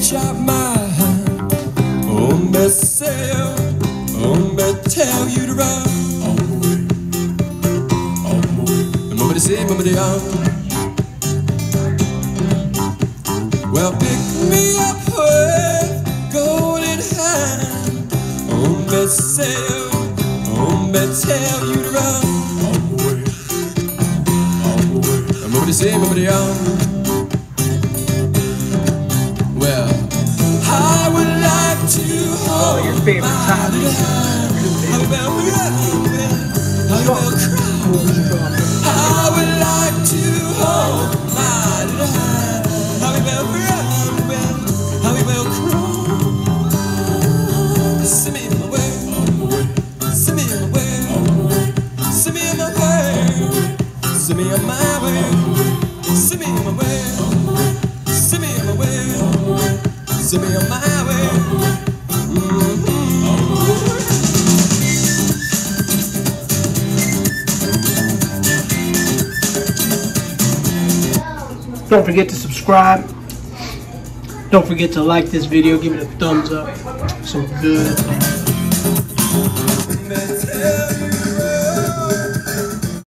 shot my hand. Hombre, say, hombre, tell you to run. Hombre, say, hombre, well, pick me up with golden hand. Hombre, say, hombre, tell you to run. Hombre, say, hombre, well, I would like to hold your favorite time. I would like to hold my little hand. I will crawl. Send me my way. Send me my way. Send me my way. Send me on my way. Send me my way. Send me my way. Send me on my way. Don't forget to subscribe. Don't forget to like this video. Give it a thumbs up. Some good.